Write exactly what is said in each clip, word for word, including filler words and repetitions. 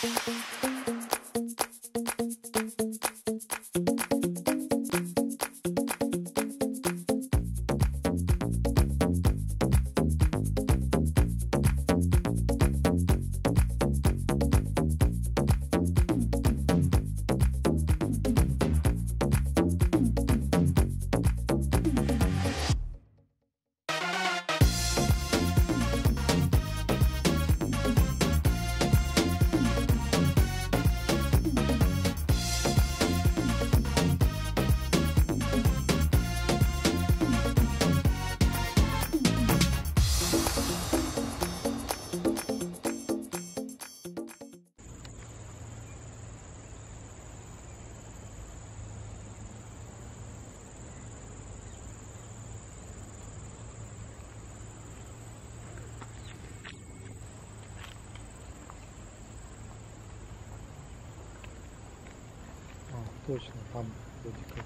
Точно, там вроде как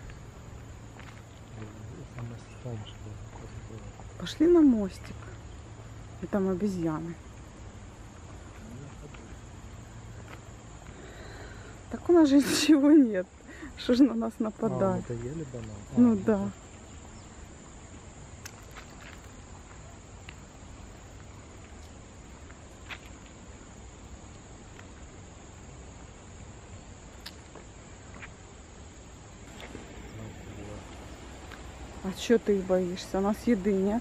самое состояние, что было. Пошли на мостик. И там обезьяны. Так у нас же ничего нет. Что же на нас нападает? А, мы доели банан? А, ну да. да. А что ты их боишься? У нас еды нет.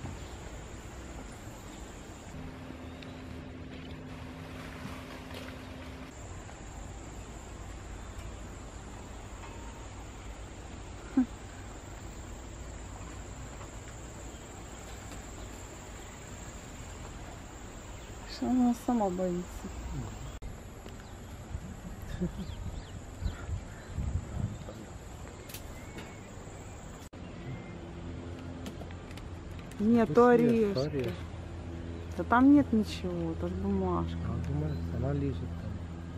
Что она сама боится? Нету орешки. Да там нет ничего, только бумажка. Она думает, она лежит там.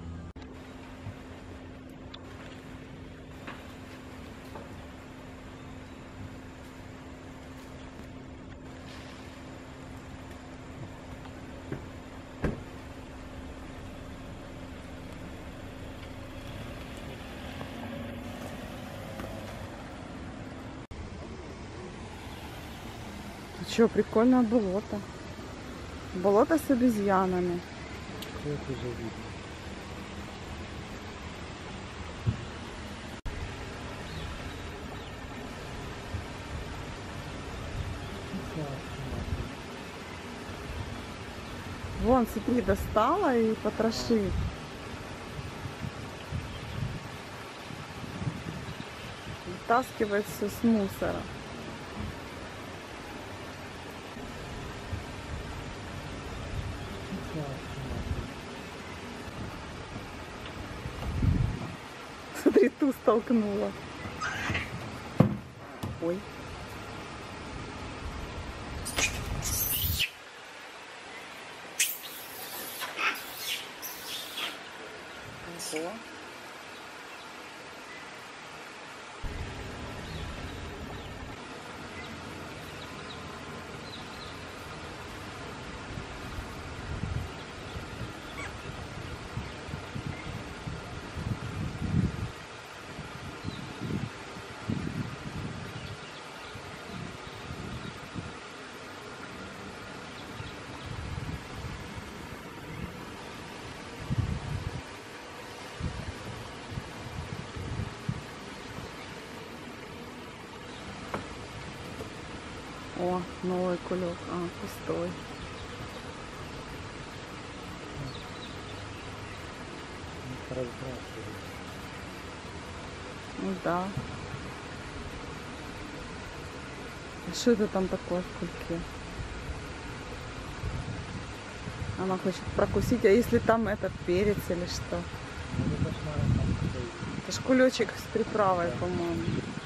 Что, прикольное болото. Болото с обезьянами. Это уже видно. Вон, смотри, достала и потрошит. Вытаскивает все с мусора. Смотри, ту столкнула. Ой. Ого. О, новый кулек. А, пустой. Ну да. А что это там такое в кульке? Она хочет прокусить, а если там этот перец или что? Это ж кулечек с приправой, по-моему.